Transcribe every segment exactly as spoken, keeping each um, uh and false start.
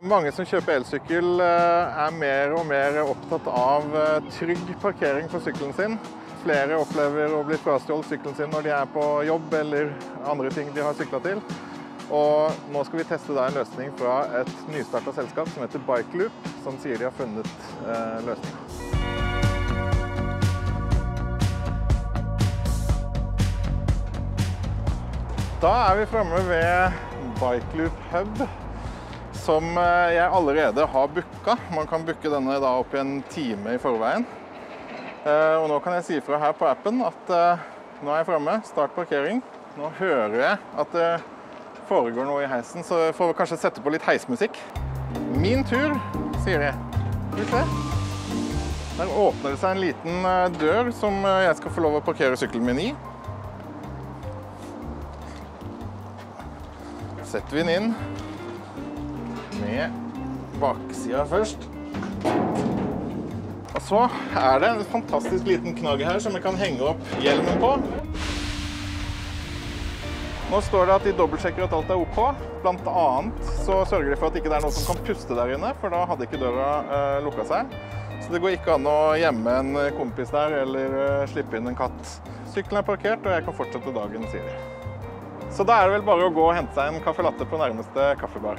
Mange som kjøper elsykkel er mer og mer opptatt av trygg parkering på sykkelen sin. Flere opplever å bli frastjålet sykkelen sin når de er på jobb eller andre ting de har syklet til. Og nå skal vi teste da en løsning fra et nystartet selskap som heter Bikeloop, som sier de har funnet eh, løsningen. Da er vi fremme ved Bikeloop Hub, som jeg allerede har booket. Man kan booke denne da opp i en time i forveien. Og nå kan jeg si fra her på appen at nå er jeg fremme, start parkering. Nå hører jeg at det foregår noe i heisen, så jeg får kanskje sette på litt heismusikk. Min tur, sier de. Skal vi se. Der åpner det seg en liten dør som jeg skal få lov å parkere sykkelen min i. Setter vi den inn med baksiden først. Og så er det en fantastisk liten knagg her som jeg kan henge opp hjelmen på. Nå står det at de dobbeltsjekker at alt er ok. Blant annet så sørger de for at ikke det er noe som kan puste der inne, for da hadde ikke døra eh, lukket seg. Så det går ikke an å gjemme en kompis der eller eh, slippe inn en katt. Sykkelen er parkert, og jeg kan fortsette dagen, sier de. Så da er det vel bare å gå og hente seg en kaffe latte på nærmeste kaffebar.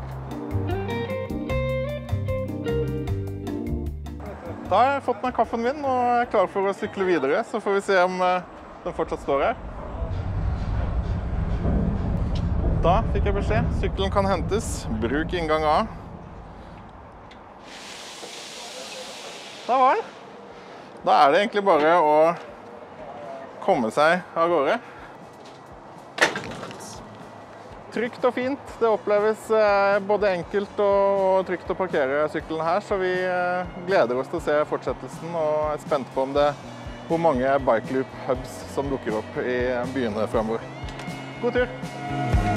Da har jeg fått meg kaffen min og er klar for å sykle videre, så får vi se om den fortsatt står her. Da fikk jeg beskjed. Sykkelen kan hentes. Bruk inngang A. Da var det. Da er det egentlig bare å komme seg av gårde. Trygt og fint. Det oppleves både enkelt og trygt å parkere sykkelen her, så vi gleder oss til å se fortsettelsen og er spent på om det, hvor mange Bikeloop hubs som dukker opp i byene fremover. God tur!